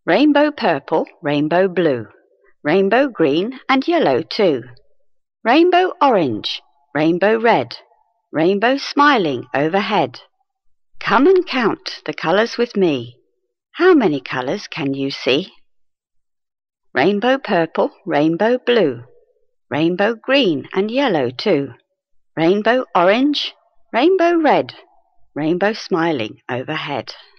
Rainbow purple, rainbow blue, rainbow green and yellow too. Rainbow orange, rainbow red, rainbow smiling overhead. Come and count the colours with me. How many colours can you see? Rainbow purple, rainbow blue, rainbow green and yellow too. Rainbow orange, rainbow red, rainbow smiling overhead.